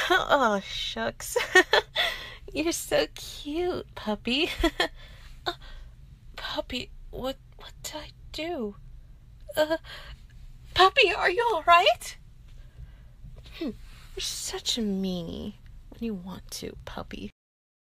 Oh, shucks. You're so cute, puppy. Puppy, what did I do? Uh, Puppy, are you all right? You're such a meanie when you want to, puppy.